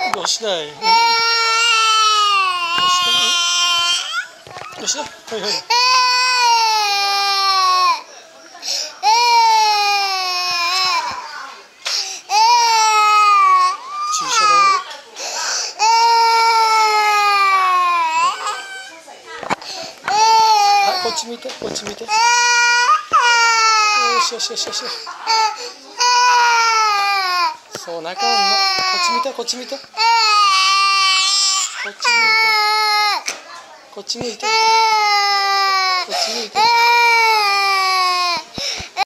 どうしたい？どうしたい？どうした？はいはい。注射だよ。はい、こっち見て、こっち見て。よしよしよしよし。そう泣かんの。こっち見て、こっち見て。こっち見て。こっち向いて。こっち向いて。